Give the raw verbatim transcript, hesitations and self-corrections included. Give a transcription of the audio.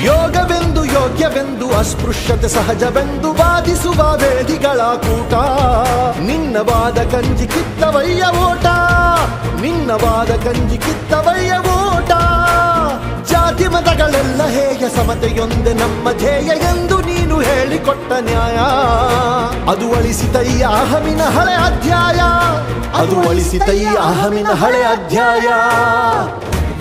ಯೋಗವೆಂದು ಯೋಗ್ಯವೆಂದು ಅಸ್ಪೃಶ್ಯತೆ ಸಹಜವೆಂದು ವಾದಿಸುವ ವೇದಿಗಳ ಕೂಟ ನಿನ್ನ ವಾದ ಕಂಜಿ ಕಿತ್ತವಯ್ಯ ಓಟ ನಿನ್ನ ವಾದ ಕಂಜಿ ಕಿತ್ತವಯ್ಯ ಓಟ ಜಾತಿ ಮತಗಳೆಲ್ಲ ಹೇಗೆ ಸಮತೆಯೊಂದೆ ನಮ್ಮ ಧ್ಯೇಯ ಎಂದು ನೀನು ಹೇಳಿಕೊಟ್ಟ ನ್ಯಾಯ ಅದು ಅಳಿಸಿತಯ್ಯ ಅಹಮಿನ ಹಳೆ ಅಧ್ಯಾಯ ಅದು ಅಳಿಸಿತಯ್ಯ ಅಹಮಿನ ಹಳೆ ಅಧ್ಯಾಯ